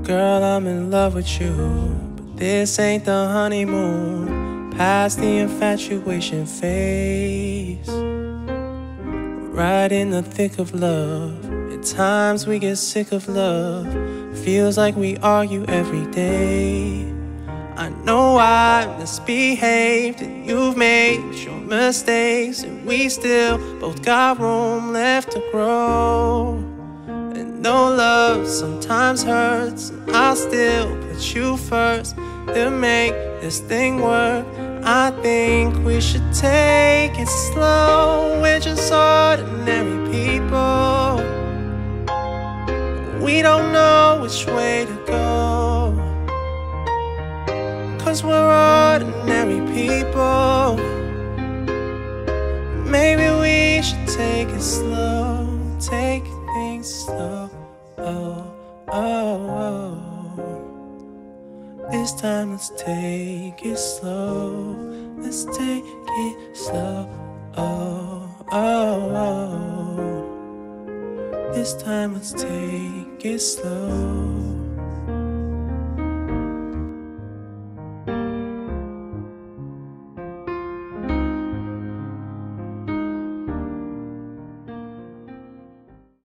Girl, I'm in love with you, but this ain't the honeymoon. Past the infatuation phase. Right in the thick of love. At times we get sick of love. Feels like we argue every day. I know I misbehaved and you've made your mistakes, and we still both got room left to grow. And no love sometimes hurts, and I'll still put you first. To make this thing work, I think we should take it slow. We're just ordinary people. We don't know which way to go, 'cause we're ordinary people. Maybe we should take it slow, take things slow. Oh, oh, oh. This time let's take it slow. Let's take it slow. Oh, oh, oh. This time let's take it slow.